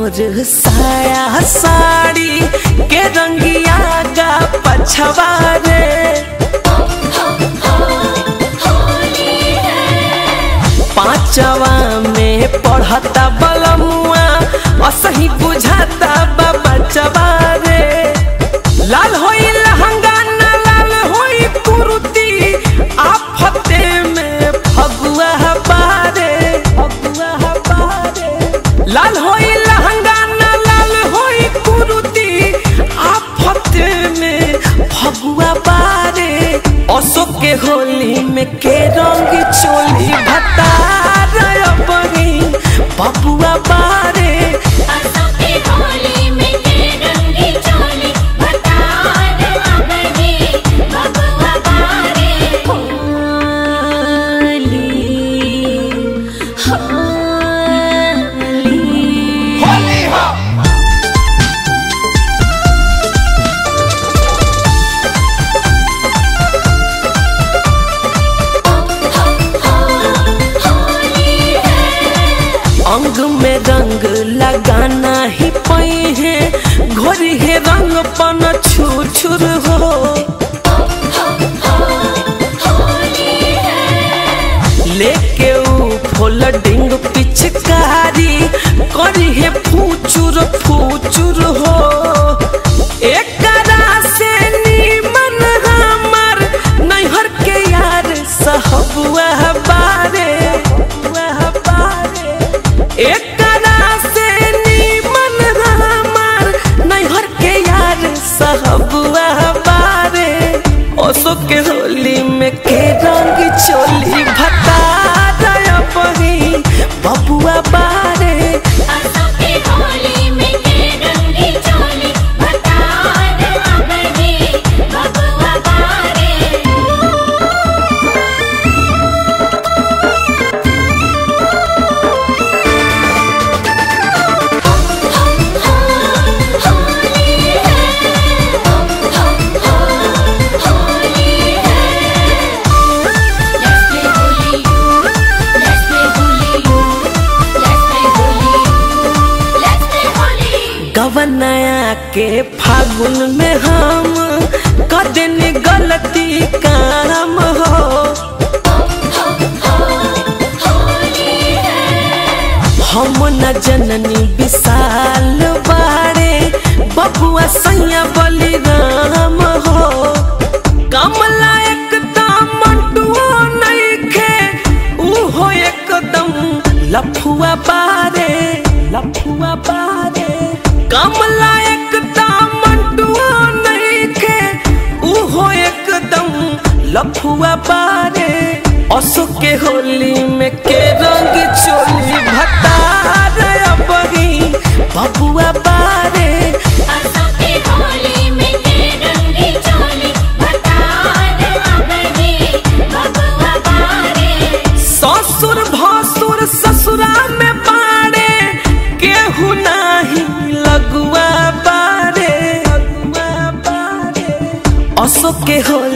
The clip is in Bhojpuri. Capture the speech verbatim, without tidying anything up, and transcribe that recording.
मोर साया साड़ी के रंगिया गा पछवा रे। पांचवा में पढ़ता बलमुआ असही बुझाता बचवा रे। लाल होई लहंगा न लाल होई कुर्ती आफते में फगुआ बारे फगुआ बारे। लाल होई लहंगा न लाल होई कुर्ती आफते में फगुआ बारे। अशोक के होली में के रंग चोली भता बबुआ बारे। अंग में रंग लगाना ही पई है घोरी है रंग पन छुर छुर हो। लेके ऊ फोल्डिंग पिचकारी करी है फूचुर फूचुर हो। एक से नीमन हमार नैहर के यार सहबुआ बारे बारे। एक से नीमन हमार नैहर के यार सहबुआ बारे। अशोक के होली में के रंग चोली भता बही बबुआ बारे। गवनाया के फागुन में हम कदन गलती काम हो। हम न जननी विशाल बारे बबुआ सैया बलिराम हो। कमला एकदम मंटुओ नइखे उहो एकदम लफुआ बारे लफुआ बारे। कमला एकदम मंटुआ नइखे उहो एकदम लफुआ बारे। अशोक के होली में के रंग चोली भता बही बबुआ बारे। ससुर भसुर ससुरा में बाड़े केहू नाही लगुआ बारे लगुआ बारे। अशोक के होली